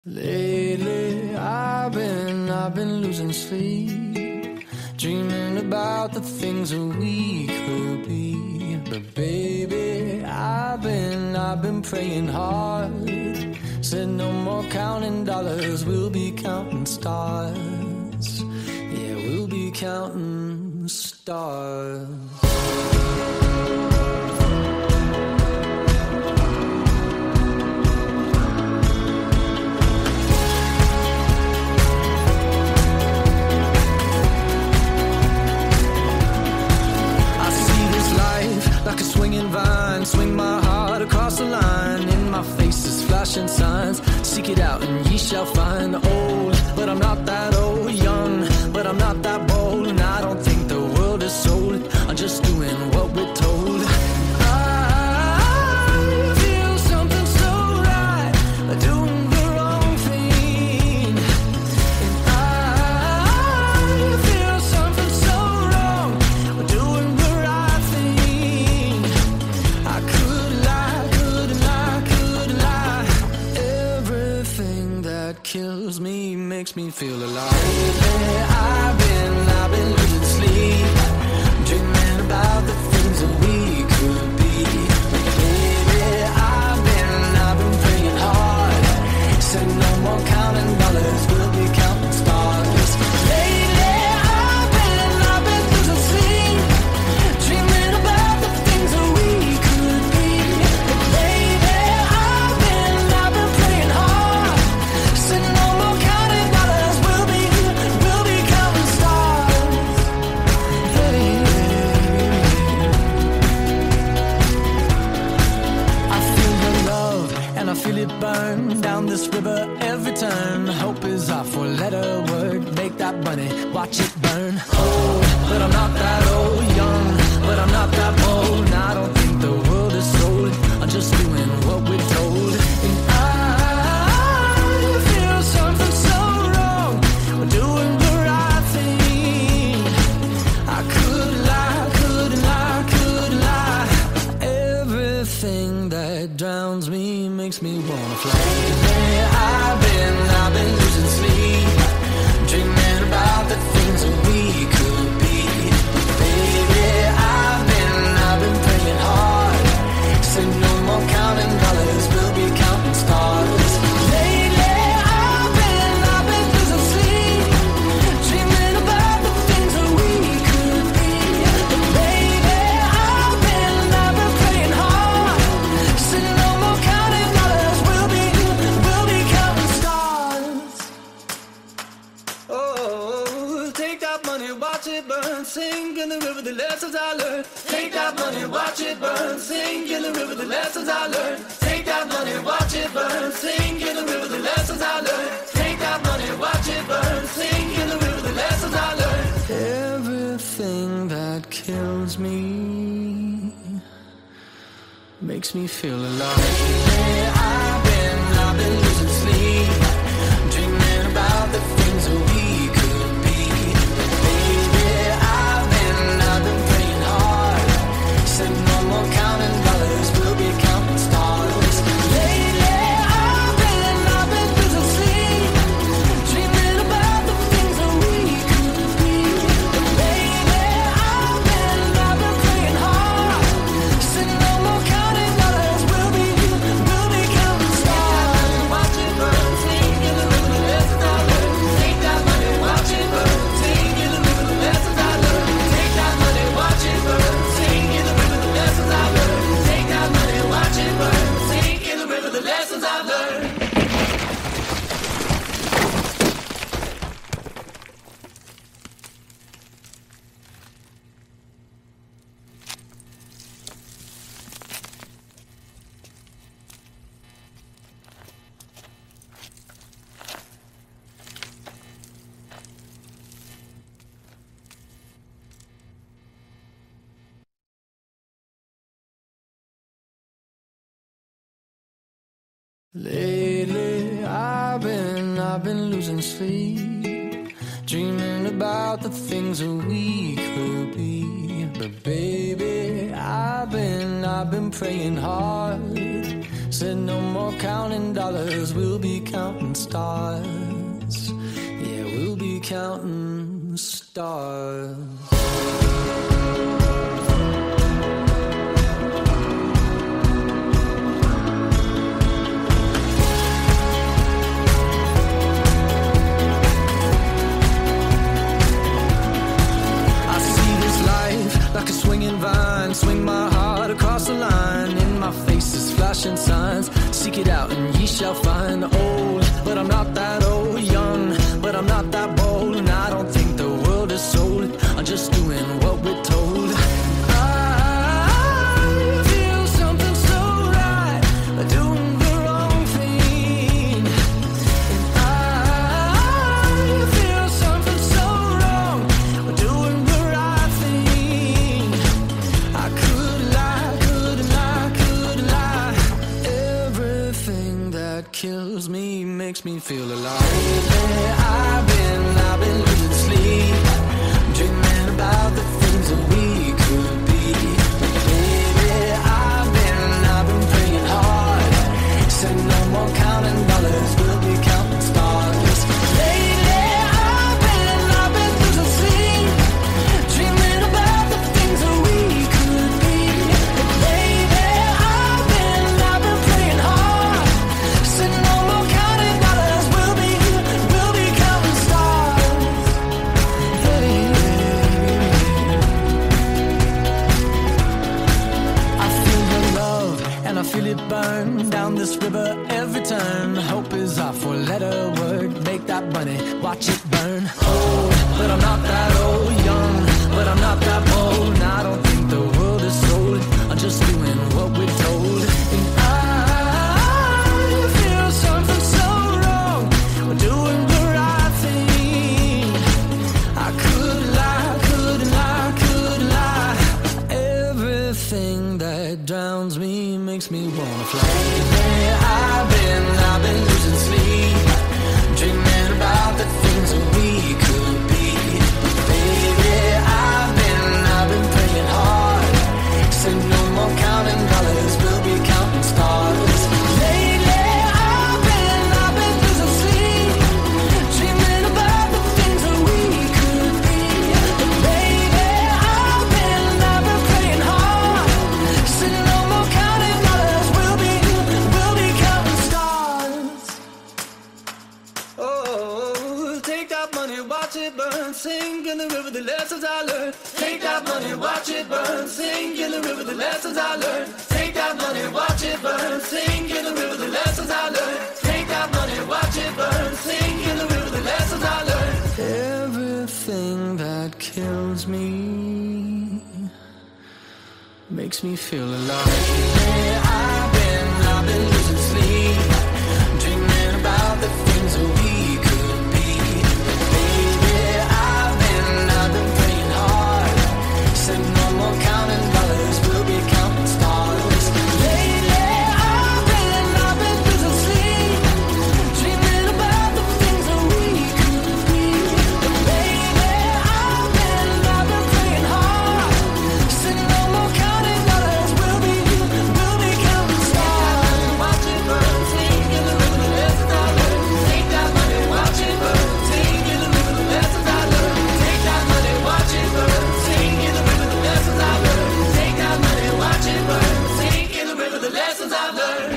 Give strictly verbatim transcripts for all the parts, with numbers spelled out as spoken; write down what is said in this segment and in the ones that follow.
Lately, I've been, I've been losing sleep, dreaming about the things that we could be. But baby, I've been, I've been praying hard. Said no more counting dollars, we'll be counting stars. Yeah, we'll be counting stars. Like a swinging vine, swing my heart across the line. In my face is flashing signs. Seek it out and ye shall find. Old, but I'm not that old. Young, but I'm not that bold. And I don't think the world is sold. I'm just doing what we're told. I feel something so right, doing the wrong thing. And I feel something so wrong, doing the right thing. I could lie, could lie, could lie. Everything that kills me makes me feel alive. Lately, I've been, I've been losing sleep, dreaming about the things that we could be. Baby, I've been, I've been praying hard. Said no more counting dollars, we'll be counting stars. Lately, I've been, I've been losing sleep, dreaming about the things that we could be. Baby, I've been, I've been praying hard. Said no more counting dollars, we'll be, we'll be counting stars. Hey. I feel your love and I feel it burn down this river every turn. Hope is our four-letter word. Make that money, watch it burn. Old, but I'm not that old. Young, but I'm not that bold. And I don't think the world is sold. I'm just doing what we're told. And I feel something so wrong. We're doing the right thing. I could lie, could lie, could lie. Everything that drowns me makes me wanna fly. Lately, I've been, I've been losing sleep, dreaming about the things that we could be. Baby, I've been, I've been praying hard. Said no more counting dollars, we'll be counting stars. Lately, I've been, I've been losing sleep, dreaming about the things that we could be. Baby, I've been, I've been praying hard. Said no more counting dollars, we'll be, we'll be counting stars. Oh, take that money, watch it burn, sing in the river the lessons I learned. Take that money, watch it burn, sing in the river the lessons I learned. Take that money, watch it burn, sing in the river the lessons I learned. Take that money, watch it burn, sing in the river the lessons I learned. Everything that kills me makes me feel alive. Lately, I've been, I've been losing sleep, dreaming about the things that we could be. Baby, I've been, I've been praying hard. Said no more counting dollars, we'll be counting stars. Lately, I've been, I've been losing sleep, dreaming about the things that we could be. Baby, I've been, I've been praying hard. Said no more counting dollars, we'll be, we'll be counting stars. Watch it burn, sing in the river the lessons I learned. Take that money, watch it burn, sing in the river the lessons I learned. Take that money, watch it burn, sing in the river the lessons I learned. Take that money, watch it burn, sing in the river the lessons I learned. Lately, I've been, I've been losing sleep, dreaming about the things that we could be. But baby, I've been, I've been praying hard. Said no more counting dollars, we'll be counting stars. Yeah, we'll be counting stars. Like a swinging vine, swing my heart across the line. In my face is flashing signs. Seek it out and ye shall find. Old, but I'm not that old. Young, but I'm not that bold. And I don't think the world is sold. I'm just doing what we're told. I feel something so right, doing the wrong thing. And I feel something so wrong, doing the right thing. I could lie, could lie, could lie. Everything that kills me makes me feel alive. Lately I've been, I've been losing sleep, dreaming about the things that we could be. Baby, I've been, I've been praying hard. Said no more counting dollars, we'll be counting stars. Lately I've been, I've been losing sleep, dreaming about the things that we could be. Baby, I've been, I've been praying hard. Said no more counting dollars, we'll be, we'll be counting stars. Hey. I feel your love and I feel it burn down this river every turn. Hope is our four-letter word. Make that money, watch it burn. Old, but I'm not that old. Young, but I'm not that bold. And I don't think the world is sold. I'm just doing what we're told. And I feel something so wrong. We're doing the right thing. I could lie, could lie, could lie. Everything that drowns me makes me wanna fly. Lately I've been, I've been losing sleep, dreaming about the things that we could be. Baby, I've been, I've been praying hard. Said no more counting dollars, we'll be counting stars. Lately I've been, I've been losing sleep, dreaming about the things that we could be. Baby, I've been, I've been praying hard. Said no more counting dollars, we'll be, we'll be counting stars. Oh, take that money, watch it burn, sink in the river the lessons I learned. Take that money, watch it burn, sink in the river the lessons I learned. Take that money, watch it burn, sink in the river the lessons I learned. Take that money, watch it burn, sink in the river the lessons I learned. Everything that kills me makes me feel alive. Lately I've been, I've been losing sleep, dreaming about the things that we could be. Baby, I've been, I've been praying hard. Said no more counting dollars, we'll be counting stars. Lately I've been, I've been losing sleep, dreaming about the things that we could be. Baby, I've been, I've been praying hard. Said no more counting dollars, we'll be, we'll be counting stars. Watch it burn, sink in the river the lessons I learned. Take that money, watch it burn, sink in the river the lessons I learned. Take that money, watch it burn, sink in the river the lessons I learned. Take that money, watch it burn, sink in the river the lessons I learned.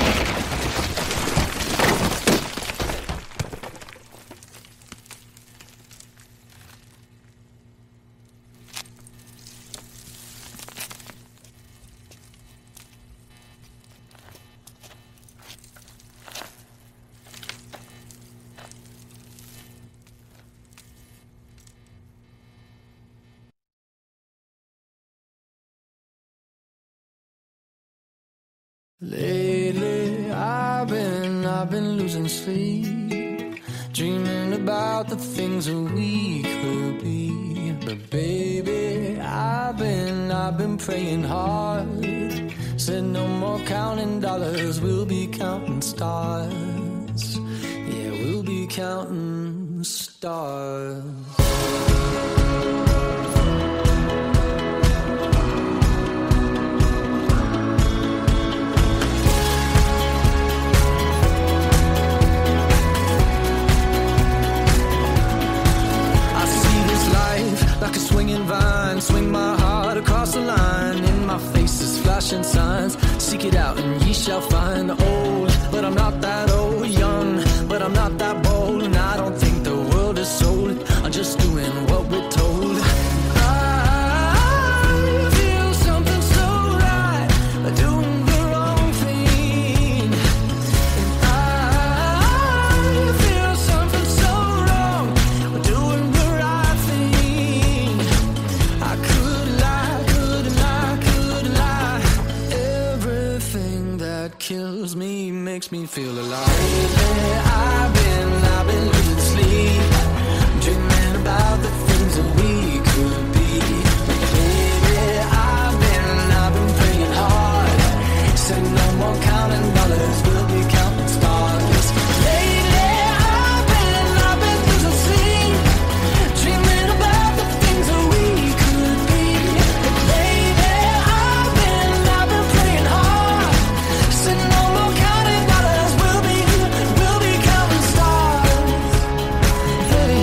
Lately I've been, I've been losing sleep, dreaming about the things that we could be. But baby, I've been, I've been praying hard. Said no more counting dollars, we'll be counting stars. Yeah, we'll be counting stars. Seek it out and ye shall find. Old, but I'm not that old. Young, but I'm not that bold. And I don't think the world is sold. I'm just doing what we're told. I feel something so right, doing the wrong thing. And I feel something so wrong, doing the right thing. I could lie, could lie, could lie. Everything that kills me makes me feel alive. Lately I've been, I've been losing sleep, dreaming about the things that we could be. Baby, I've been, I've been praying hard. Said no more counting dollars, we'll be counting stars. Lately I've been, I've been losing sleep, dreaming about the things that we could be. Baby, I've been, I've been praying hard. Said no more counting dollars, we'll be, we'll be counting stars. Hey.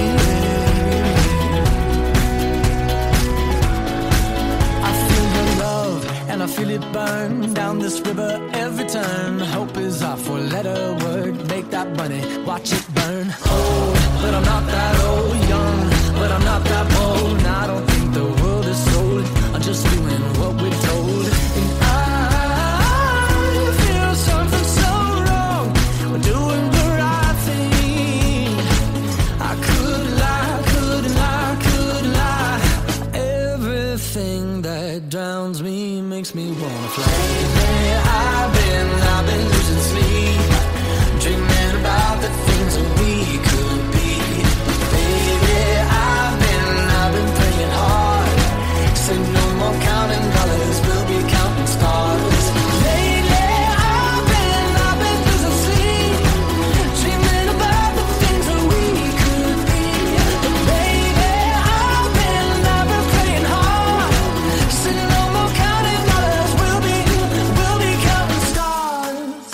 I feel your love and I feel it burn down this river every turn. Hope is our four-letter word. Make that money, watch it burn. Old, but I'm not that old. Young, but I'm not that bold. And I don't think the world is sold. I'm just doing what we're told. And I feel something so wrong. We're doing the right thing. I could lie, could lie, could lie. Everything that drowns me makes me wanna fly. Lately I've been, I've been losing sleep, dreaming about the things that we could be. Baby, I've been, I've been praying hard. Say no more counting dollars, we'll be counting stars. Lately I've been, I've been losing sleep, dreaming about the things that we could be. Baby, I've been, I've been praying hard. Say no more counting dollars, we'll be, we'll be counting stars.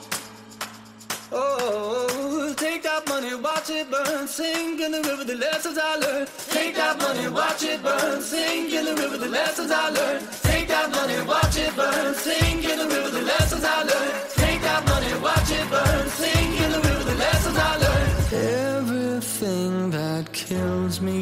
Oh, take that money, watch it burn, sing in the river the lessons I learned. Take that money, watch it burn, sing in the river the lessons I learned. Take that money, watch it burn, sing in the river the lessons I learned. Take that money, watch it burn, sing in the river the lessons I learned. Everything that kills me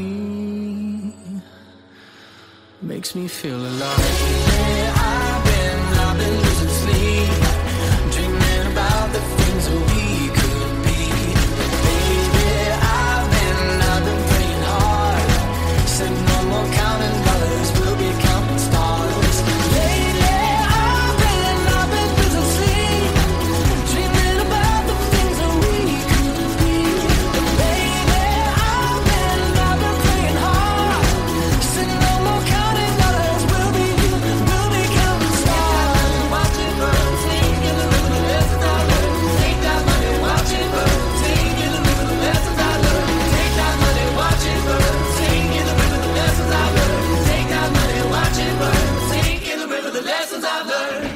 makes me feel alive. Hey, I've been, I've been losing sleep, dreaming about the things that we could be. Baby, I've been, I've been praying hard. Said no more counting dollars, we'll be counting stars. Lately I've been, I've been losing sleep, dreaming about the things that we could be. Baby, I've been, I've been praying hard. Said no more counting dollars, we'll be, we'll be counting stars. Watch it burn, sing in the river the lessons I learned. Take that money, watch it burn, sing in the river the lessons I learned. Take that money, watch it burn, sing in the river the lessons I learned. Take that money, watch it burn, sing in the river the lessons I learned.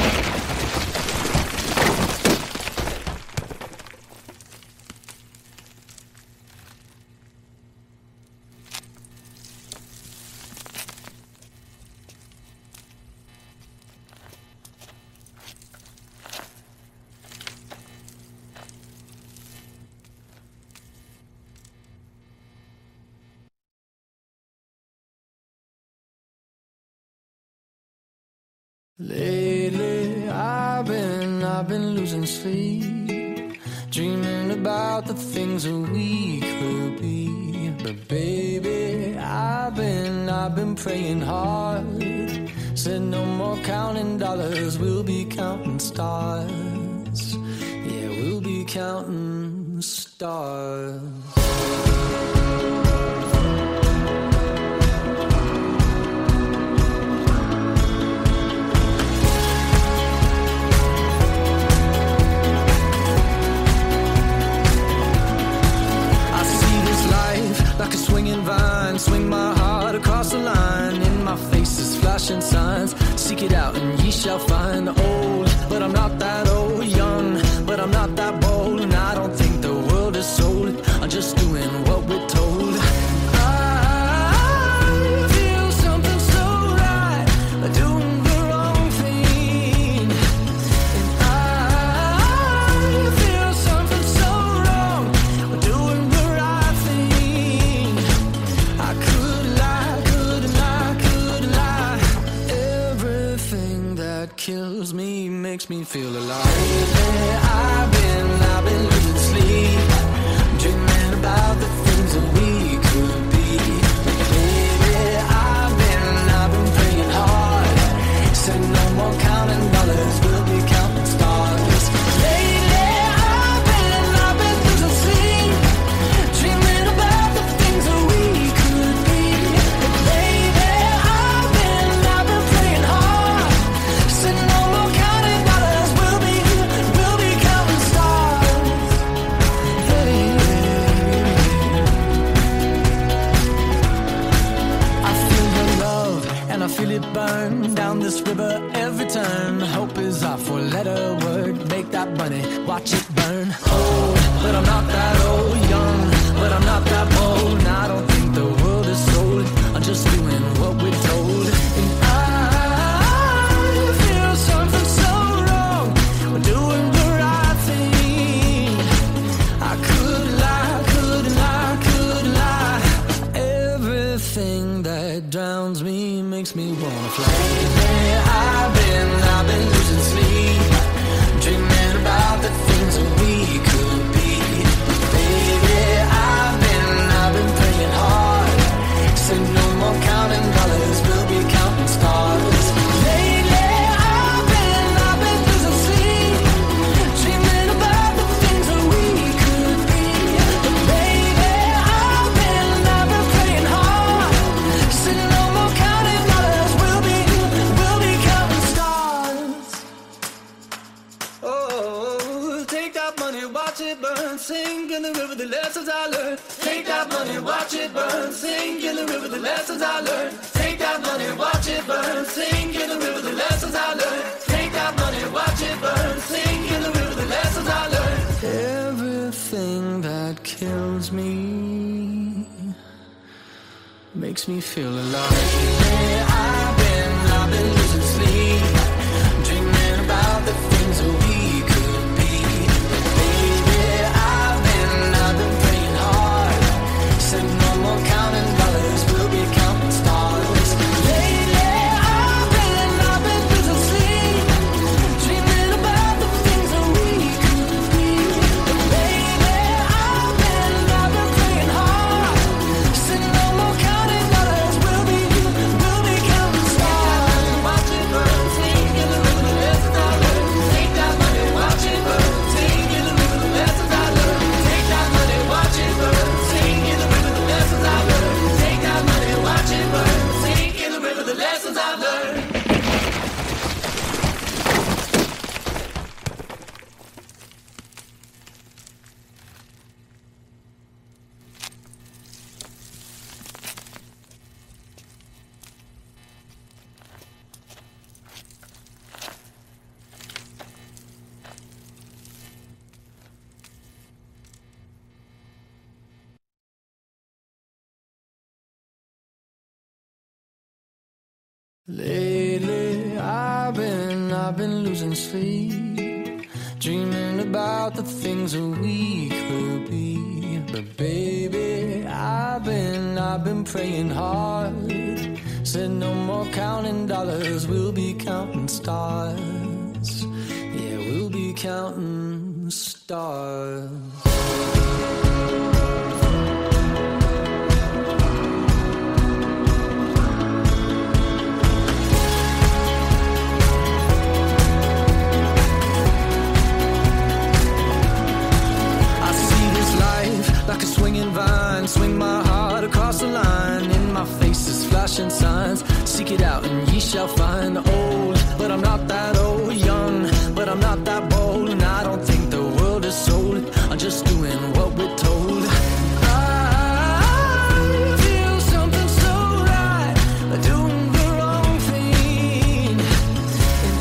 Lately I've been, I've been losing sleep, dreaming about the things that we could be. But baby, I've been, I've been praying hard. Said no more counting dollars, we'll be counting stars. Yeah, we'll be counting stars. Like a swinging vine, swing my heart across the line. In my face is flashing signs. Seek it out and ye shall find. Old, but I'm not that old. Young, but I'm not that bold. And I don't think the world is sold. I'm just doing what we're told. I feel something so right, doing the wrong thing. feel alive. Lately, I've been, I've been losing sleep, dreaming about the things that we could be. Baby, I've been, I've been praying hard. Said no more counting dollars, we'll be counting stars. Lately, I've been, I've been losing sleep, dreaming about the things that we could be. Baby, I've been, I've been praying hard. Said no more counting dollars, we'll be, we'll be counting stars. Hey. I feel your love and I feel it burn down this river every turn. Hope is our four-letter word. Make that money, watch it burn. Old, but I'm not that old. Young, but I'm not that bold. And I don't think the world is sold. I'm just doing what we're told. And I feel something so wrong. We're doing the right thing. I could lie, could lie, could lie. Everything that drowns me makes me wanna fly. Lately, I've been, I've been losing sleep, dreaming about the things that we could be. Baby, I've been, I've been praying hard. Say no more counting dollars, we'll be counting stars. Lately, I've been, I've been losing sleep, dreaming about the things that we could be. Baby, I've been, I've been praying hard. Say no more counting dollars, we'll be, we'll be counting stars. Oh, take that money, watch it burn, sink in the river, the lessons I learned. Take that money, watch it burn, sink in the river, the lessons I learned. Take that money, watch it burn, sink in the river, the lessons I learned. Take that money, watch it burn, sink in the river, the lessons I learned. Everything that kills me makes me feel alive. Lately, I've been, I've been losing sleep, dreaming about the things that we could be. Baby, I've been, I've been praying hard. Said no more counting dollars, we'll be counting stars. Lately, I've been, I've been losing sleep, dreaming about the things that we could be. Baby, I've been, I've been praying hard. Said no more counting dollars, we'll be, we'll be counting stars. Watch it burn, sing in the river, the lessons I learned. Take that money, watch it burn, sing in the river, the lessons I learned. Take that money, watch it burn, sing in the river, the lessons I learned. Take that money, watch it burn, sing in the river, the lessons I learned. Lately, I've been, I've been losing sleep, dreaming about the things that we could be. But baby, I've been, I've been praying hard. Said no more counting dollars, we'll be counting stars. Yeah, we'll be counting stars. Like a swinging vine, swing my heart across the line. In my face is flashing signs. Seek it out and ye shall find. Old, but I'm not that old. Young, but I'm not that bold. And I don't think the world is sold. I'm just doing what we're told. I feel something so right, doing the wrong thing. And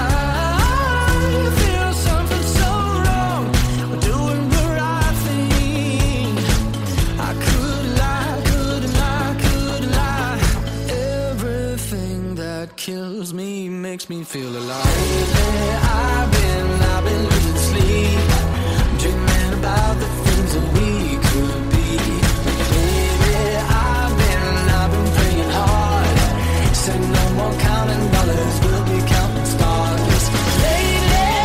I feel something so wrong, doing the right thing. I could lie, could lie, could lie. Everything that kills me makes me feel alive. Lately, I've been, I've been losing sleep, dreaming about the things that we could be. Baby, I've been, I've been praying hard. Said no more counting dollars, we'll be counting stars. Lately,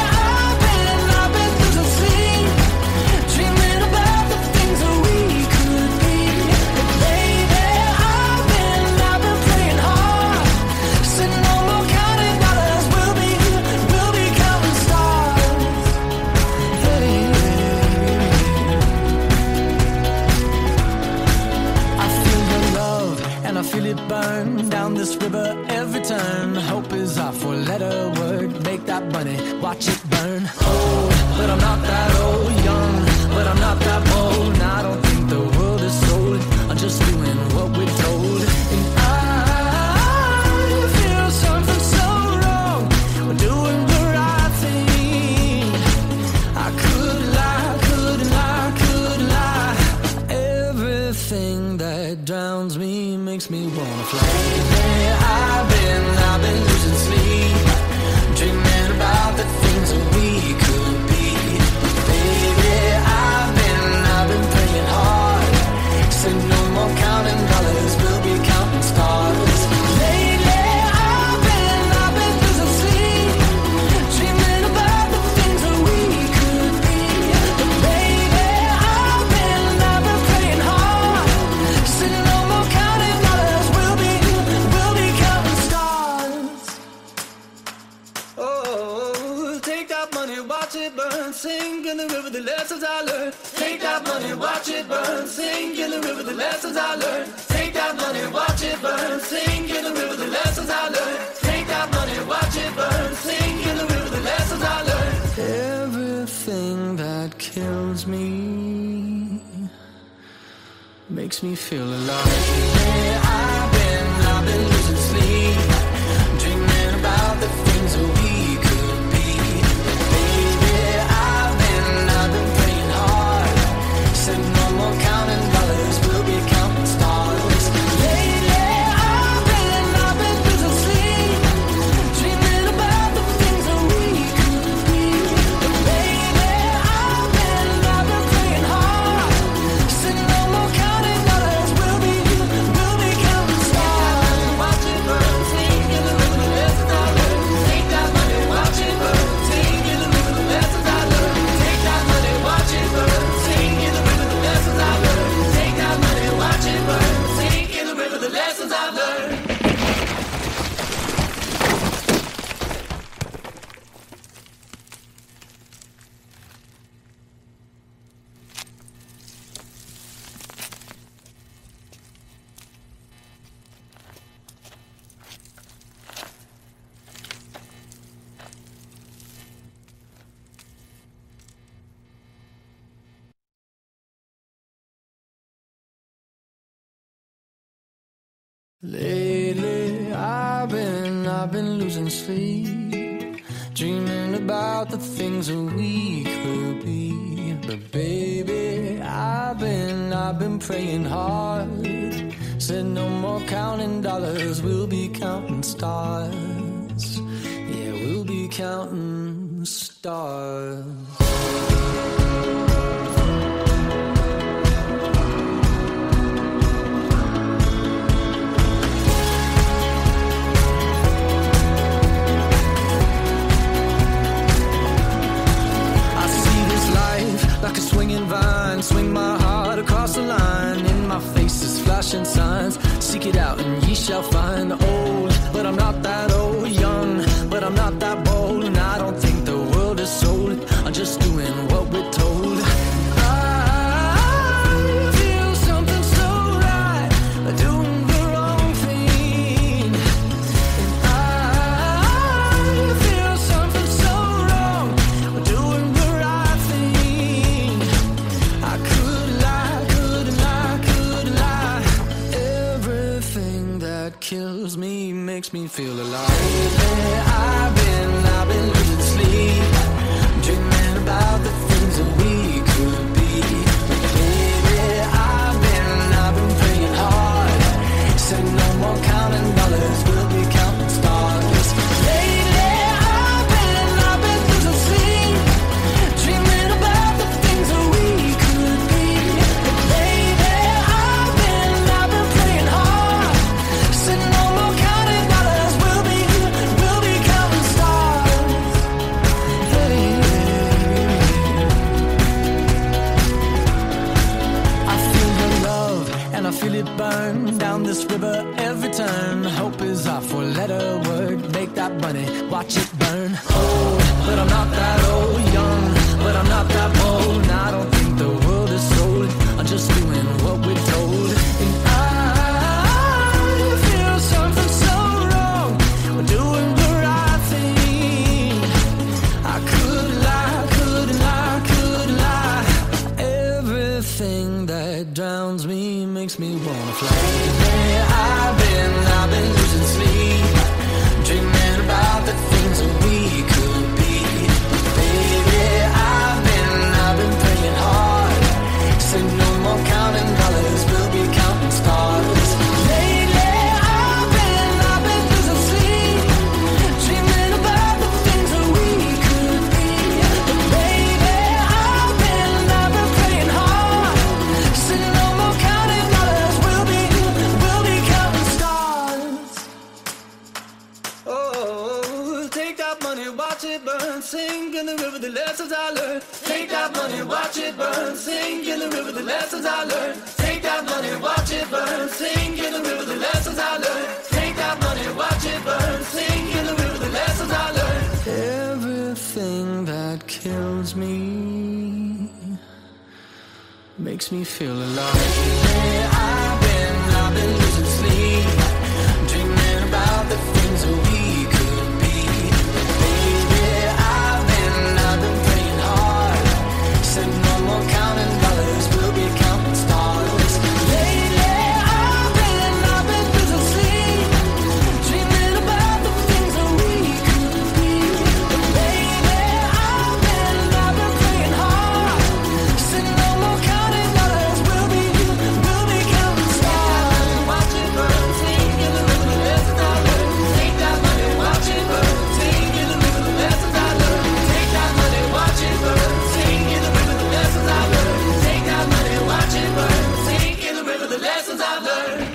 this river every turn. Hope is our four-letter word. Make that money, watch it burn. Old, but I'm not that old. Young, but I'm not that bold. And I don't think the world is sold. I'm just doing what we're told. And I feel something so wrong. We're doing the right thing. I could lie, could lie, could lie. Everything that drowns me makes me wanna fly. Lately I've been, I've been losing sleep, dreaming about the things that we could be. Baby, I've been, I've been praying hard. Said no more counting dollars, we'll be counting stars. Lately I've been, I've been losing sleep, dreaming about the things that we could be. But baby, I've been, I've been praying hard. Said no more counting dollars, we'll be, we'll be counting stars. Oh, take that money, watch it burn, sing in the river the lessons I learned. Take that money, watch it burn, sing in the river the lessons I learned. Take that money, watch it burn, sing in the river the lessons I learned. Take that money, watch it burn, sing in the river the lessons I learned. Everything that kills me makes me feel alive. Yeah, I've been, I've been losing sleep, dreaming about the things that we could be. Baby, I've been, I've been praying hard. Said no more counting dollars, we'll be counting stars. Lately, I've been, I've been losing sleep, dreaming about the things that we could be. But baby, I've been, I've been praying hard. Said no more counting dollars, we'll be, we'll be counting stars. Watch it burn, sing in the river the lessons I learned. Take that money, watch it burn, sing in the river the lessons I learned. Take that money, watch it burn, sing in the river the lessons I learned. Take that money, watch it burn, sing in the river the lessons I learned. Lately, I've been, I've been losing sleep, dreaming about the things that we could be. But baby, I've been, I've been praying hard. Said no more counting dollars, we'll be counting stars. Yeah, we'll be counting stars. Like a swinging vine, swing my heart across the line. In my face is flashing signs. Seek it out and ye shall find. Old, but I'm not that old. Young, but I'm not that bold. And I don't think the world is sold. I'm just doing what we're told. I feel something so right, doing the wrong thing. And I feel something so wrong, doing the right thing. I could lie, could lie, could lie. Everything that kills me makes me feel alive. Lately, I've been, I've been losing sleep, dreaming about the things that we could be. Baby, I've been, I've been praying hard. Said no more counting dollars, we'll be counting stars. Lately, I've been, I've been losing sleep, dreaming about the things that we could be. But baby, I've been, I've been praying hard. Said no more counting dollars, we'll be, we'll be counting stars. Hey. I feel your love and I feel it burn down this river every turn. Hope is our four-letter word. Make that money, watch it burn. Old, but I'm not that old. Young, but I'm not that bold. And I don't think the world is sold. I'm just doing what we're told. And I feel something so Everything that drowns me makes me wanna fly. Lately I've been, I've been losing sleep, dreaming about the things that we could be. Baby, I've been, I've been praying hard. Said no more counting dollars, we'll be counting stars. Lately I've been, I've been losing sleep, dreaming about the things that we could be. But baby, I've been, I've been praying hard. Said no more counting dollars, we'll be, we'll be counting stars. Oh, take that money, watch it burn, sing in the river the lessons I learned. Take that money, watch it burn, sing in the river the lessons I learned. Take that money, watch it burn, sing in the river the lessons I learned. Take that money, watch it burn, sing in the river the lessons I learned. Everything that kills me makes me feel alive. Hey, I've been, I've been losing sleep, dreaming about the things that we could be. Baby, I've been, I've been praying hard. Said no more counting dollars, we'll be counting stars. Lately, I've been, I've been losing sleep, dreaming about the things that we could be. But baby, I've been, I've been praying hard. Said no more counting dollars, we'll be, we'll be counting stars. Watch it burn, sing in the river the lessons I learned. Take that money, watch it burn, sing in the river the lessons I learned. Take that money, watch it burn, sing in the river the lessons I learned. Take that money, watch it burn, sing in the river the lessons I learned.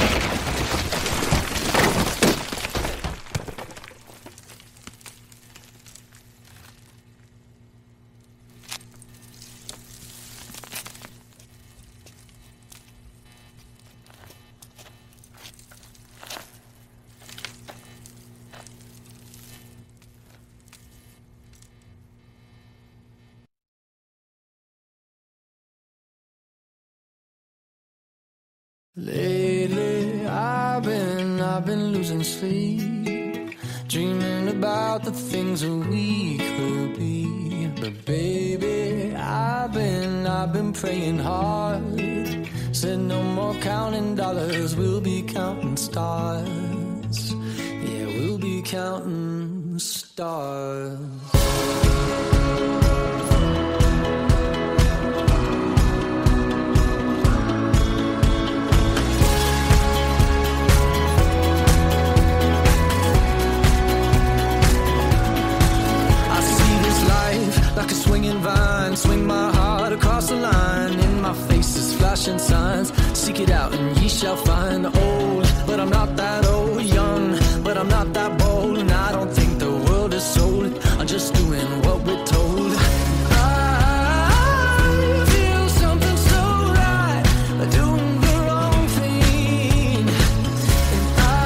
Lately, I've been, I've been losing sleep, dreaming about the things that we could be. But baby, I've been, I've been praying hard. Said no more counting dollars, we'll be counting stars. Yeah, we'll be counting stars. Like a swinging vine, swing my heart across the line. In my face is flashing signs. Seek it out and ye shall find. Old, but I'm not that old. Young, but I'm not that bold. And I don't think the world is sold. I'm just doing what we're told. I feel something so right, doing the wrong thing. And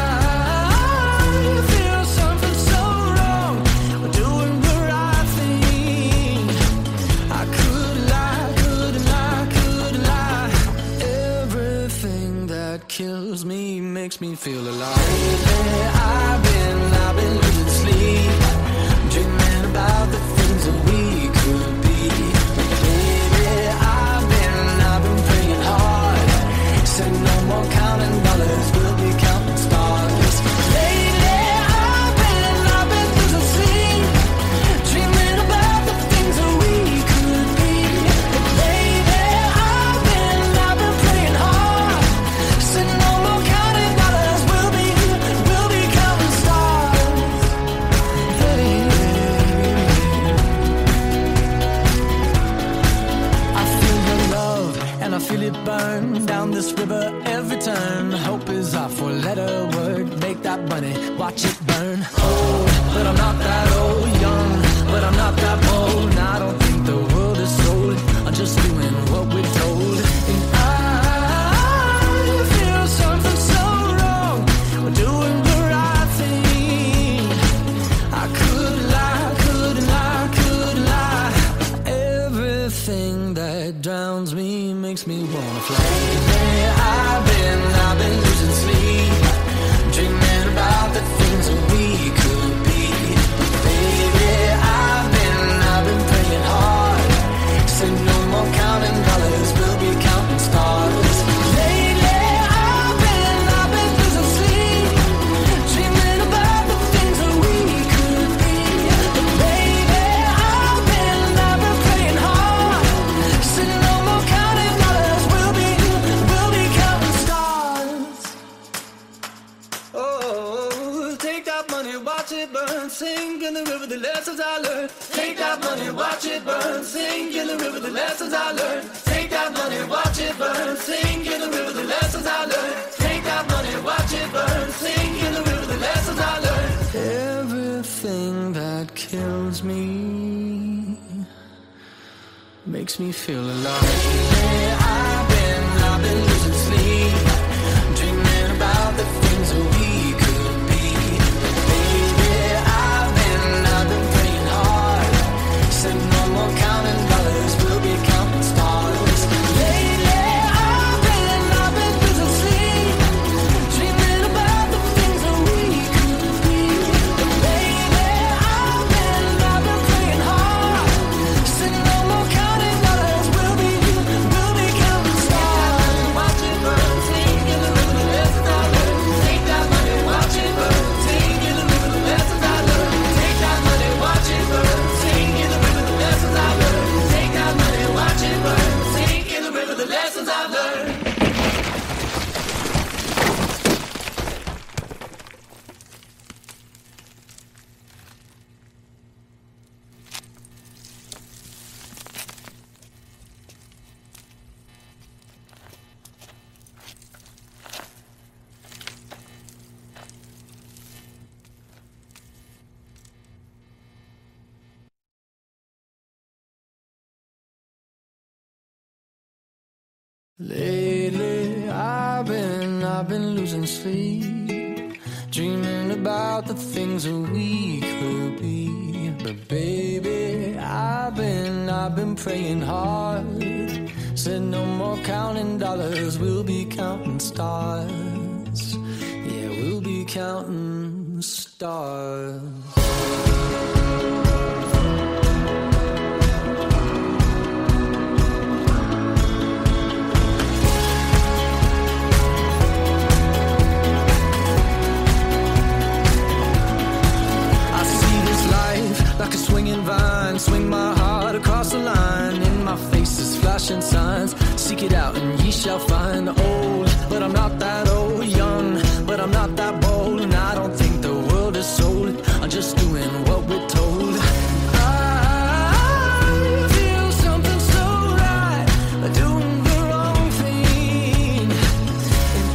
I feel something so wrong, doing the right thing. I could lie, could lie, could lie. Everything that kills me makes me feel alive. Lately, I've been, I've been losing sleep, dreaming about the things that we could be. Baby, I've been, I've been praying hard. Said no more counting dollars, we'll be counting stars. Lately, I've been, I've been losing sleep, dreaming about the things that we could be. But baby, I've been, I've been praying hard. Said no more counting dollars, we'll be, we'll be counting stars. Hey. I feel your love and I feel it burn down this river every turn. Hope is our four-letter word. Make that money, watch it burn. Old, but I'm not that old. Young, but I'm not that bold. And I don't think the world is sold. I'm just doing what we're told. And I feel something so wrong, we're doing the right thing. I could lie, could lie, could lie. Everything that drowns me makes me wanna fly. Hey, I've been, I've been losing sleep, dreaming about the things that we could be. Baby, I've been, I've been praying hard. Said no more counting dollars, we'll be counting the lessons I learned. Take that money, watch it burn. Sink in the river, the lessons I learned. Take that money, watch it burn. Sink in the river, the lessons I learned. Take that money, watch it burn. Sink in the river, the lessons I learned. Everything that kills me makes me feel alive. Yeah, I've been, I've been losing sleep, dreaming about the things that we could be. Baby, I've been, I've been praying hard. Said no more counting dollars, we'll be counting stars. Lately, I've been, I've been losing sleep, dreaming about the things that we could be. Baby, I've been, I've been praying hard. Said no more counting dollars, we'll be, we'll be counting stars. Watch it burn, sing in the river, the lessons I learned. Take that money, watch it burn, sing in the river, the lessons I learned. Take that money, watch it burn, sing in the river, the lessons I learned. Take that money, watch it burn, sing in the river, the lessons I learned. Lately, I've been, I've been losing sleep, dreaming about the things that we could be. But baby, I've been, I've been praying hard. Said no more counting dollars, we'll be counting stars. Yeah, we'll be counting stars. Like a swinging vine, swing my heart across the line. In my face is flashing signs. Seek it out and ye shall find. Old, but I'm not that old. Young, but I'm not that bold. And I don't think the world is sold. I'm just doing what we're told. I feel something so right, doing the wrong thing. And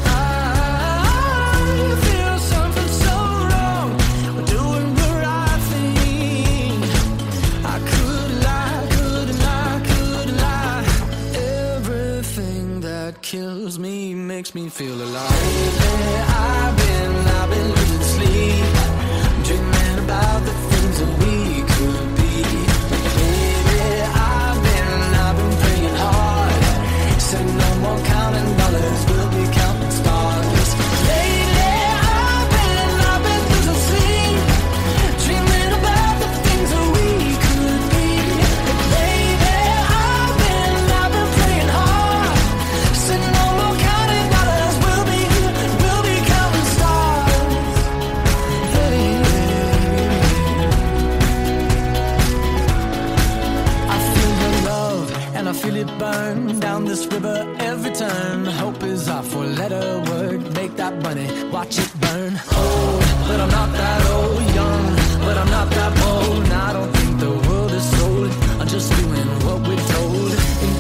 I feel something so wrong, doing the right thing. I could lie, could lie, could lie. Everything that kills me makes me feel alive. Lately, I've been, I've been losing sleep, dreaming about the things that we could be. Baby, I've been, I've been praying hard. Said no more counting dollars, we'll be counting stars. Lately, I've been, I've been losing sleep, dreaming about the things that we could be. Baby, I've been, I've been praying hard. Said no more counting dollars, we'll be, we'll be counting stars. Hey, I feel your love and I feel it burn down this river every turn. Hope is our four-letter word. Make that money, watch it burn. Old, but I'm not that old. Young, but I'm not that bold. And I don't think the world is sold. I'm just doing what we're told. And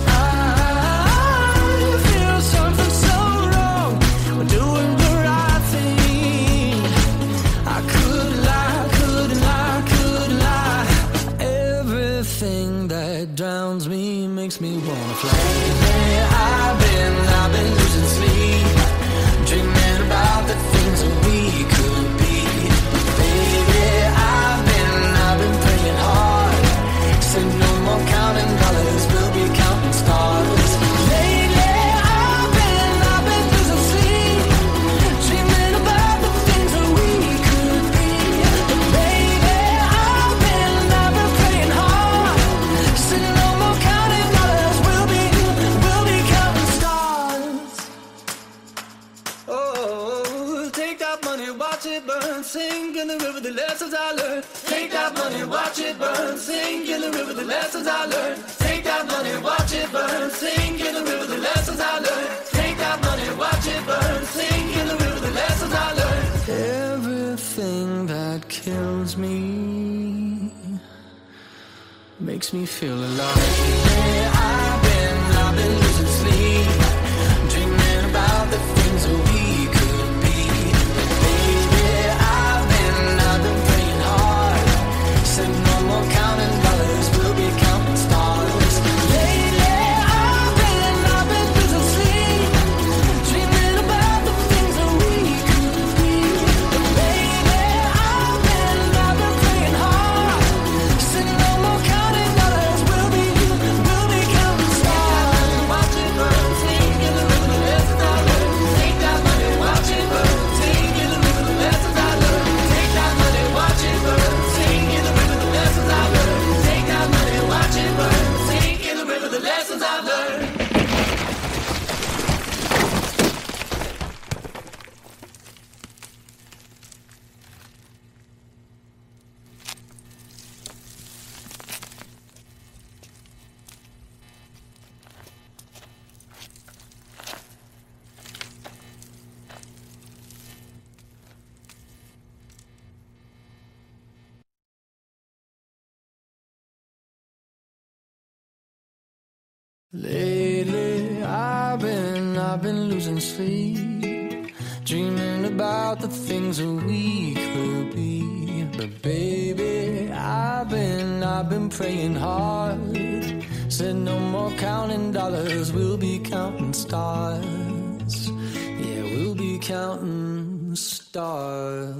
I feel something so wrong. We're doing the right thing. I could lie, could lie, could lie. Everything that drowns me makes me wanna fly. Lately, I've been, I've been losing sleep, dreaming about the things that we could be. Baby, I've been, I've been praying hard. Said no more counting dollars, we'll be counting stars. Lately, I've been, I've been losing sleep, dreaming about the things that we could be. Baby, I've been, I've been praying hard. Said no more counting dollars, we'll be, we'll be counting stars. Oh, take that money, watch it burn. Sink in the river, the lessons I learned. Take that money, watch it burn. Sink in the river, the lessons I learned. Take that money, watch it burn. Sink in the river, the lessons I learned. Take that money, watch it burn. Sink in the river, the lessons I learned. Everything that kills me makes me feel alive. Yeah, I've been, I've been losing sleep, dreaming about the things that we could be. Baby, I've been, I've been praying hard, said no more counting dollars, we'll be counting stars. Lately, I've been, I've been losing sleep, dreaming about the things that we could be. Baby, I've been, I've been praying hard, said no more counting dollars, we'll be, we'll be counting stars. Watch it burn, sing in the river, the lessons I learned. Take that money, watch it burn, sing in the river, the lessons I learned. Take that money, watch it burn, sing in the river, the lessons I learned. Take that money, watch it burn, sing in the river, the lessons I learned. Lately, I've been, I've been losing sleep, dreaming about the things that we could be. But baby, I've been, I've been praying hard, said no more counting dollars, we'll be counting stars. Yeah, we'll be counting stars.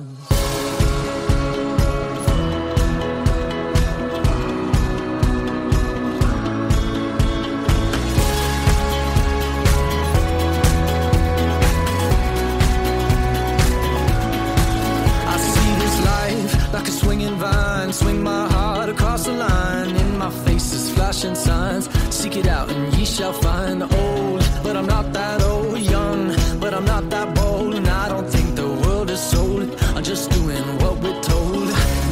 Like a swinging vine, swing my heart across the line. In my face is flashing signs, seek it out and ye shall find. Old, but I'm not that old. Young, but I'm not that bold. And I don't think the world is sold, I'm just doing what we're told.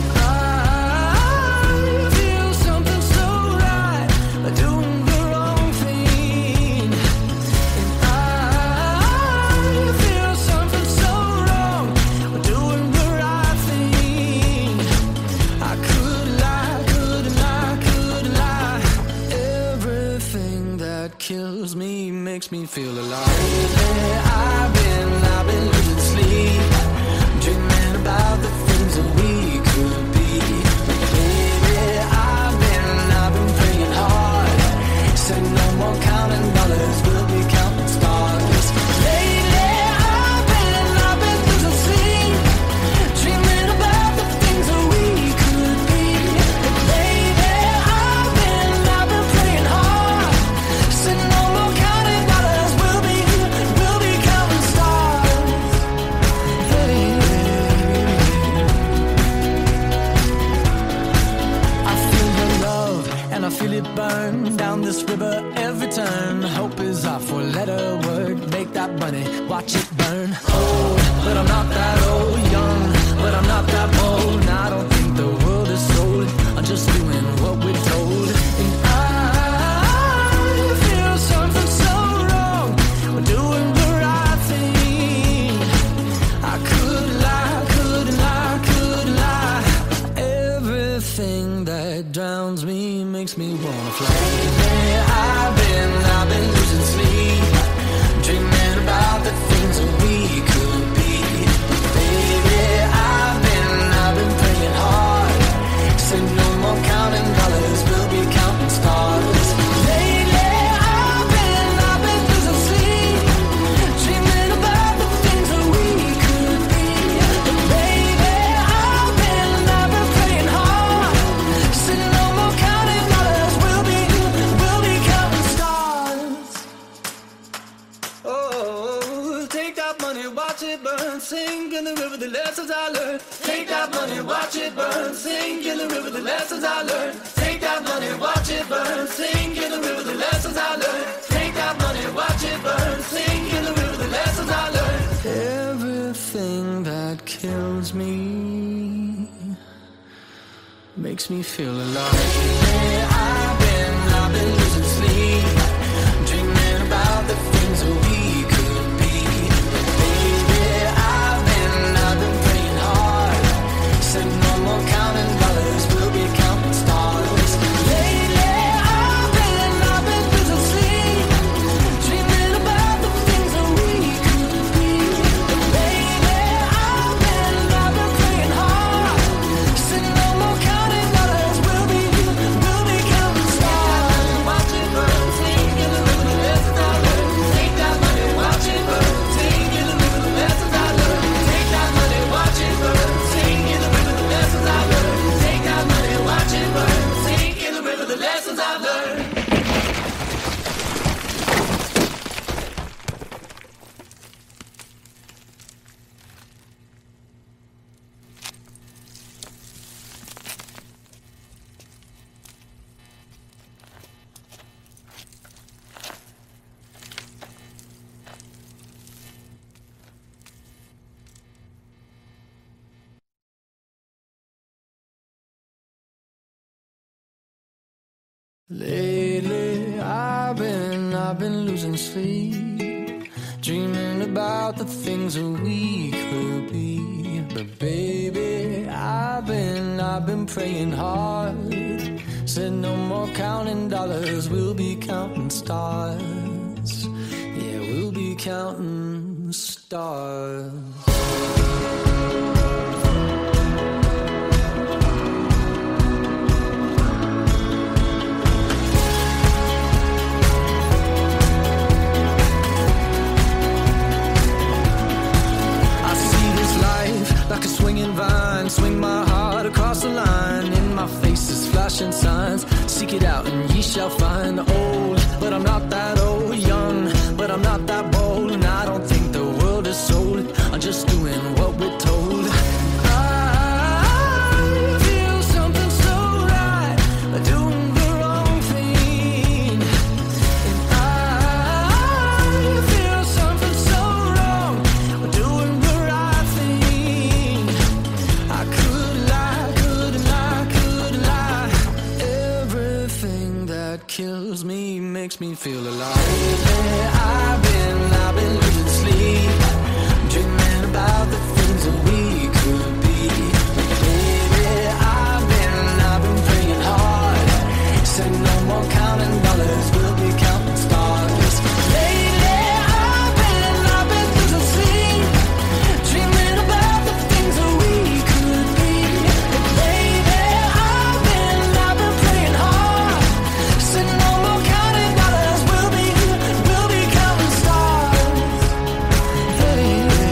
I feel something so right, doing the wrong thing. And I feel something so wrong, doing the right thing. I could lie, could lie, could lie. Everything that kills me makes me feel alive. Yeah, I've been, I've been losing sleep, dreaming about the things that we could be. Baby, I've been, I've been praying hard, said no more counting dollars, we'll be counting stars. Lately, I've been, I've been losing sleep, dreaming about the things that we could be. Baby, I've been, I've been praying hard, said no more counting dollars, we'll be, we'll be counting stars. Hey, I feel your love and I feel it burn down this river every turn. Hope is our four-letter word. Make that money, watch it burn. Old, but I'm not that old. Young, but I'm not that bold. And I don't think the world is sold, I'm just doing what we're told. And I feel something so wrong, we're doing the right thing. I could lie, could lie, could lie. Everything that drowns me makes me wanna fly. Yeah, I've been, I've been losing sleep, dreaming about the things that we could be. Baby, I've been, I've been praying hard, said no more counting dollars, we'll be counting stars. Lately, I've been, I've been losing sleep, dreaming about the things that we could be. But baby, I've been, I've been praying hard, said no more counting dollars, we'll be, we'll be counting stars. Oh, take that money, watch it burn, sing in the river, the lessons I learned. Take that money, watch it burn, sing in the river, the lessons I learned. Take that money, watch it burn, sing in the river, the lessons I learned. Take that money, watch it burn, sing in the river, the lessons I learned. Everything that kills me makes me feel alive. Yeah, I've been, I've been losing sleep, dreaming about the things that we could be. Baby, I've been, I've been praying hard, said no more counting dollars, we'll be counting stars. Lately, Lately, I've been, I've been losing sleep, dreaming about the things that we could be. But baby, I've been, I've been praying hard. Said no more counting dollars, we'll be counting stars. Yeah, we'll be counting stars. Like a swinging vine, swing my heart across the line. In my face is flashing signs. Seek it out and ye shall find. Old, but I'm not that old. Young, but I'm not that bold. And I don't think the world is sold. I'm just doing what we're told. I feel something so right, doing the wrong thing. And I feel something so wrong, doing the right thing. I could lie, could lie, could lie. Everything that kills me makes me feel alive. Yeah, I've been, I've been losing sleep, dreaming about the things that we could be. Baby, I've been, I've been praying hard. Said no more counting dollars, we'll be counting stars. Lately, I've been, I've been losing sleep, dreaming about the things that we could be. Baby, I've been, I've been praying hard. Said no more counting dollars, we'll be, we'll be counting stars. Hey,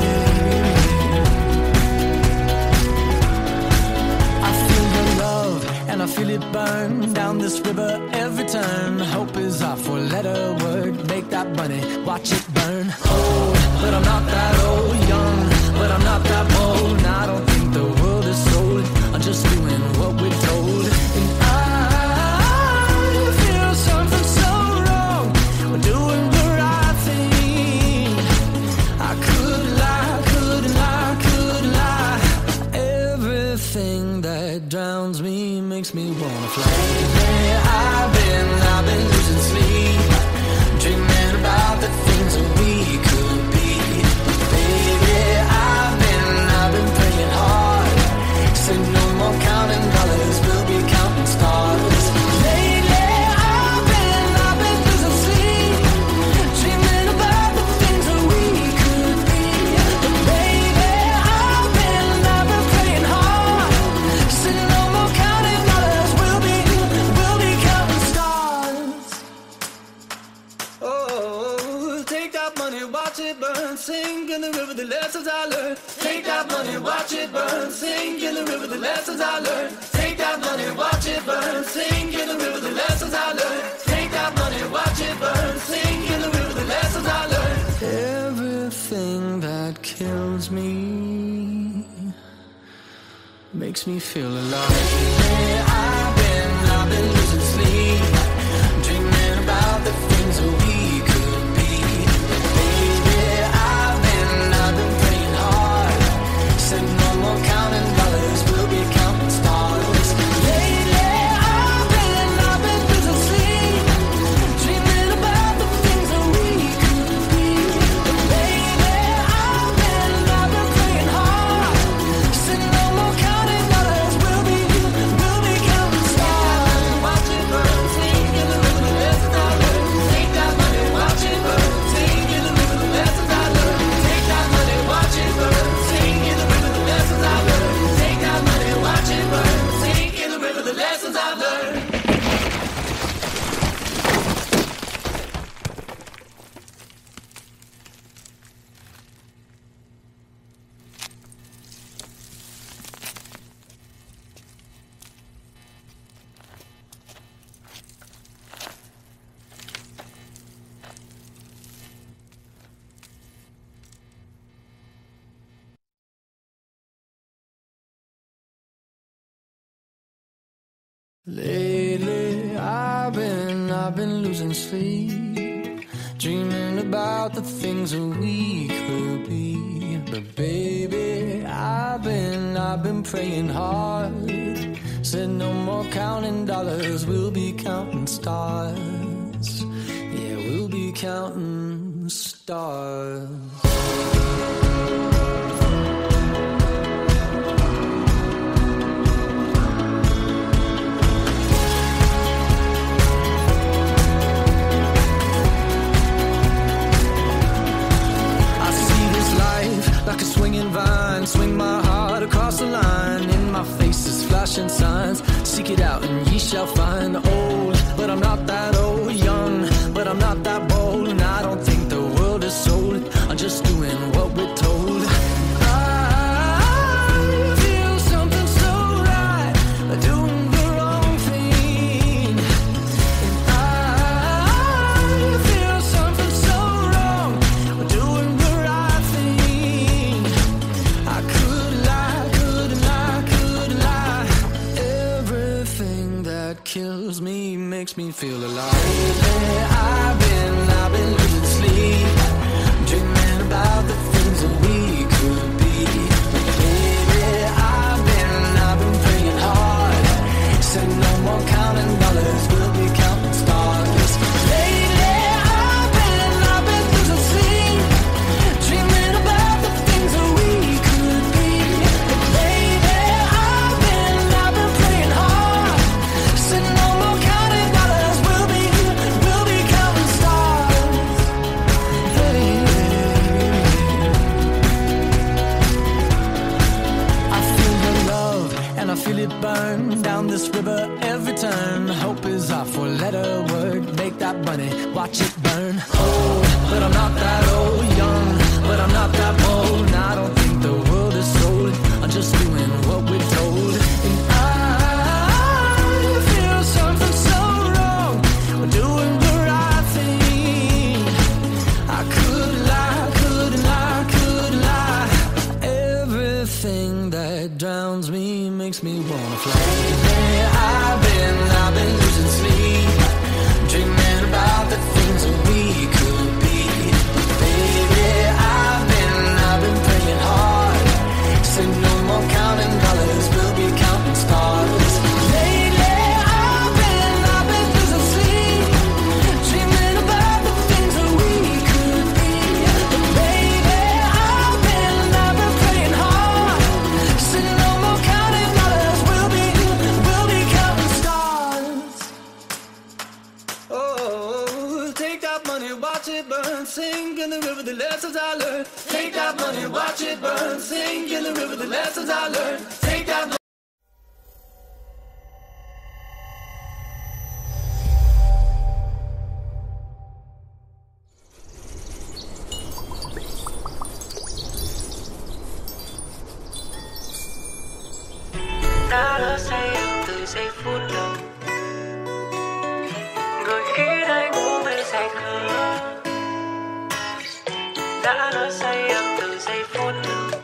I feel your love and I feel it burn down this river every turn. Hope is our four-letter word. Make that money, watch it burn. Old, but I'm not that old. Young, but I'm not that bold. And I don't think the world is sold. I'm just doing what we're told. And I feel something so wrong. We're doing the right thing. I could lie, could lie, could lie. Everything that drowns me makes me wanna fly. Yeah, I've been, I've been losing sleep, dreaming about the things that we could be. Baby, I've been, I've been praying hard. Said no more counting dollars, we'll be counting stars. Lately, I've been, I've been losing sleep, dreaming about the things that we could be. But baby, I've been, I've been praying hard. Said no more counting dollars, we'll be, we'll be counting stars. Oh, take that money, watch it burn, sing in the river the lessons I learned. Take that money, watch it burn, sing in the river the lessons I learned. Take that money, watch it burn, sing in the river the lessons I learned. Take that money, watch it burn, sing in the river the lessons I learned. Everything that kills me makes me feel alive. Yeah, I've been, I've been losing sleep, dreaming about the things that we could be. Baby, I've been, I've been praying hard. Said no more counting dollars, we'll be counting stars. Lately, I've been, I've been losing sleep, dreaming about the things that we could be. Baby, I've been, I've been praying hard. Said no more counting dollars, we'll be, we'll be counting stars. Watch it burn, sing in the river the lessons I learned. Take that money, watch it burn, sing in the river the lessons I learned. Take that money, watch it burn, sing in the river the lessons I learned. Take that money, watch it burn, sing in the river the lessons I learned. Lately, I've been, I've been losing sleep, dreaming about the things that we could be. But baby, I've been, I've been praying hard. Said no more counting dollars, we'll be counting stars. Yeah, we'll be counting stars. Like a swinging vine, swing my heart across the line. In my face is flashing signs. Seek it out and ye shall find. Old, but I'm not that old. Young, but I'm not that bold. And I don't think the world is sold. I'm just doing what we're told. I feel something so right, doing the wrong thing. And I feel something so wrong, doing the right thing. I could lie, could lie, could lie. Everything that kills me makes me feel alive. Lately I've been, I've been losing sleep, dreaming about the things that we could be. Lately I've been, I've been praying hard. Said no more counting dollars, we'll be counting stars. Lately I've been, I've been losing sleep, dreaming about the things that we could be. Lately I've been, I've been praying hard. Said no more counting dollars, we'll be, we'll be counting stars. Hey. I feel your love and I feel it burn down this river every turn. Hope is our four-letter word. Make that money, watch it burn. Old, but I'm not that old. Young, but I'm not that bold. And I don't think the world is sold. I'm just doing what we're told. And I feel something so wrong. We're doing the right thing. I could lie, could lie, could lie. Everything that drowns me makes me wanna fly. Lately I've been, I've been losing sleep, dreaming about the things that we could be. Baby, I've been, I've been praying hard. Say no more counting dollars, we'll be counting stars. Lately I've been, I've been losing sleep, dreaming about the things that we could be. But baby, I've been, I've been praying hard. Say no more counting dollars, we'll be, we'll be counting stars. Oh, take that money, watch it burn, sink in the river the lessons I learned. Take that money, watch it burn, sink in the river the lessons I learned. Take that money. Đã lỡ say em từ giây phút đầu, người khiến anh ngủ mê say khờ. Đã lỡ say em từ giây phút đầu,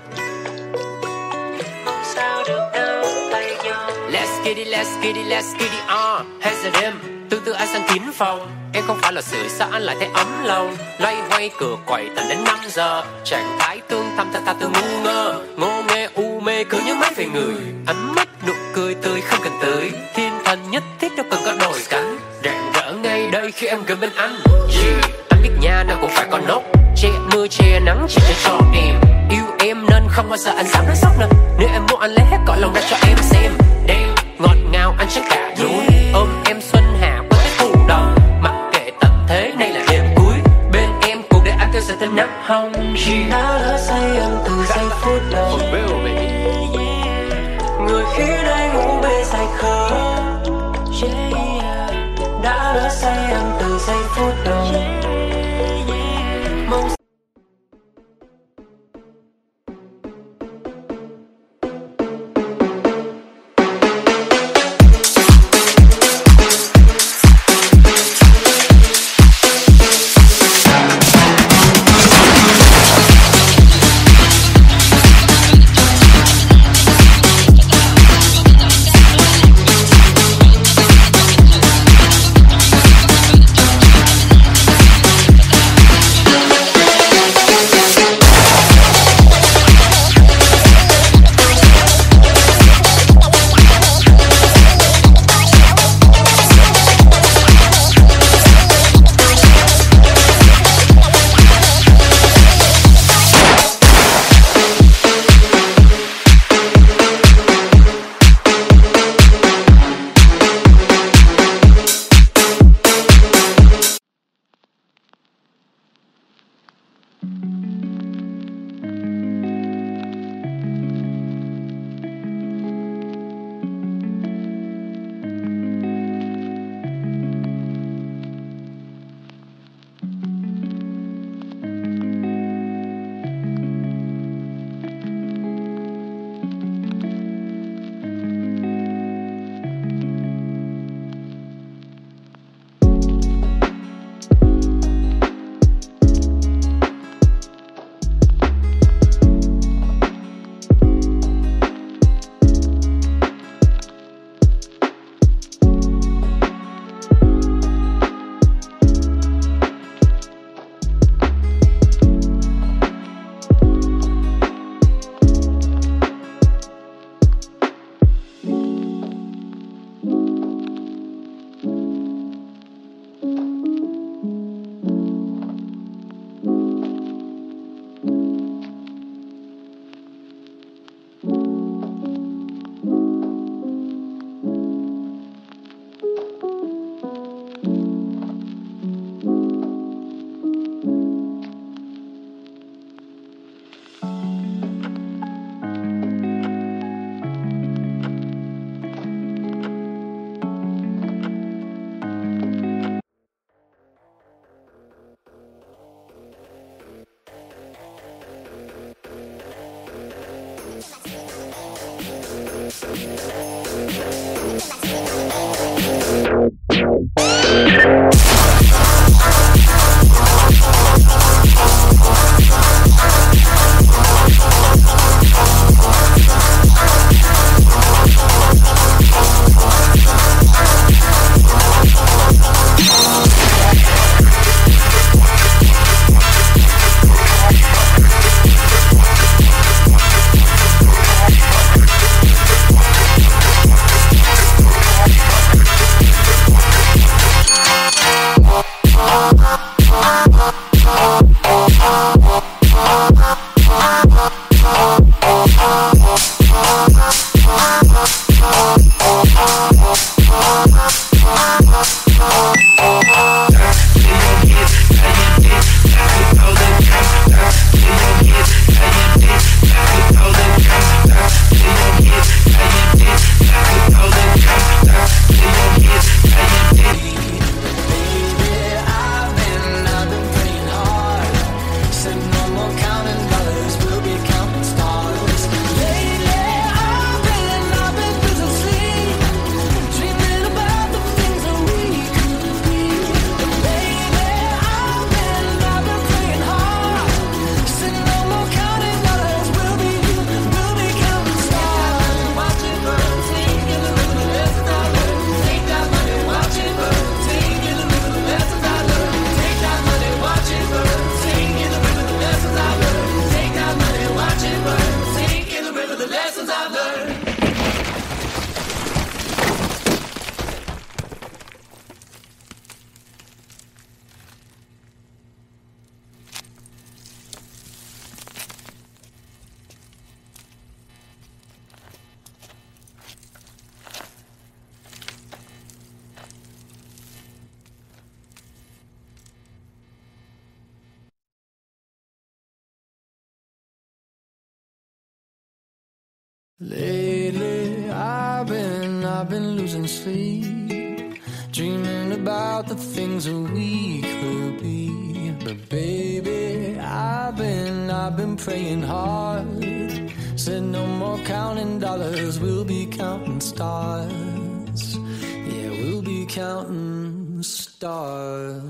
mong sao được nắm tay nhau. Let's get it, let's get it, let's get it on. Hay giờ đêm, từ từ anh sang kín phòng. Em không phải là sưởi sao anh lại thấy ấm lòng. Loay hoay cửa quậy tận đến năm giờ. Trạng thái tương thăm ta ta từ ngu ngơ. Ngô nghe u mê cứ nhớ mãi về người. Ánh mắt nụ cười tươi không cần tới. Thiên thần nhất thiết đâu cần có đồi cánh. Rạng rỡ ngay đây khi em gần bên anh. Yeah, anh biết nha nào cũng phải có nốt. Che mưa che nắng chỉ để cho em yêu em nên không bao giờ anh dám nói sốc nè. Nếu em muốn anh lấy hết cõi lòng ra cho em xem. Đêm ngọt ngào anh chắc cả núi. Ôm em xuân hạ với cái phù đồng. Mặc kệ tận thế này là đêm cuối. Bên em cùng để anh theo dõi thêm nắng hồng. Đã lỡ say em từ giây phút đầu, người khiến anh ngủ mê say khờ. Đã lỡ say em từ giây phút đầu, mong Lately, I've been, I've been losing sleep, dreaming about the things that we could be. But baby, I've been, I've been praying hard. Said no more counting dollars, we'll be counting stars. Yeah, we'll be counting stars.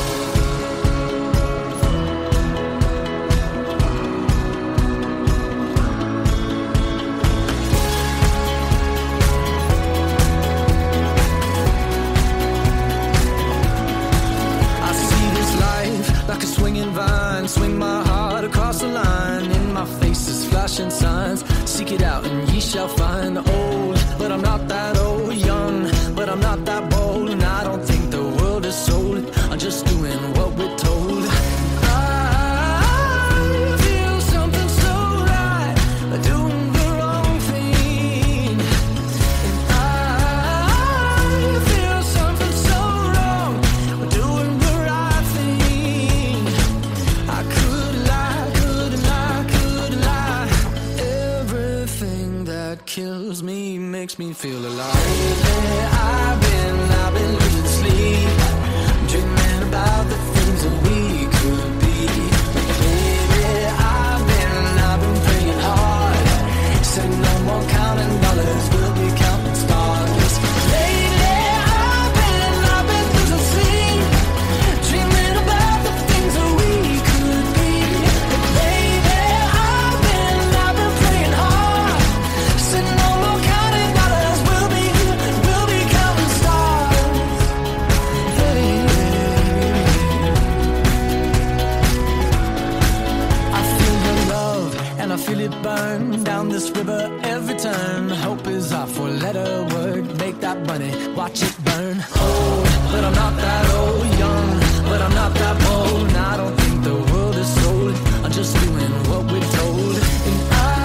Like a swinging vine, swing my heart across the line. In my face is flashing signs. Seek it out and ye shall find. Old, but I'm not that old. Young, but I'm not that bold. And I don't think the world is sold. I'm just doing what we're told. I feel something so right, doing the wrong thing. And I feel something so wrong, doing the right thing. I could lie, could lie, could lie. Everything that kills me makes me feel alive. Lately, I've been, I've been losing sleep, dreaming about the things that we could be. Baby, I've been, I've been praying hard. Said no more counting dollars, we'll be counting stars. Lately, I've been, I've been losing sleep, dreaming about the things that we could be. Baby, I've been, I've been praying hard. Said no more counting dollars, we'll be, we'll be counting stars. Hey. I feel your love and I feel it burn down this river every turn. Hope is our four-letter word. Make that money, watch it burn. Old, but I'm not that old. Young, but I'm not that bold. And I don't think the world is sold. I'm just doing what we're told. And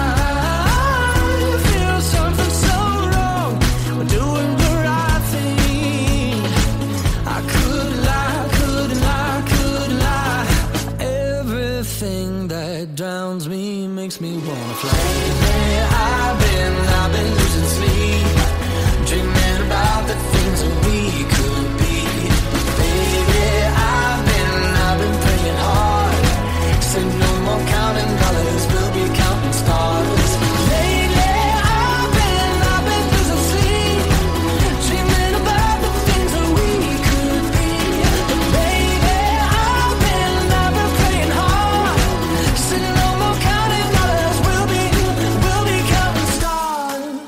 I feel something so wrong. We're doing the right thing. I could lie, could lie, could lie. Everything that drowns me makes me wanna fly. Lately, I've been, I've been losing sleep, dreaming about the things that we could be. Baby, I've been, I've been praying hard. Say no more counting dollars, we'll be counting stars. Lately, I've been, I've been losing sleep, dreaming about the things that we could be. Baby, I've been, I've been praying hard. Say no more counting dollars, we'll be, we'll be counting stars.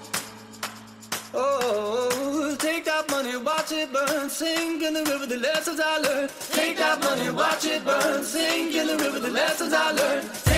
Oh, take that money, watch it burn, sing in the river the lessons I learned. Take that money, watch it burn, sing in the river the lessons I learned.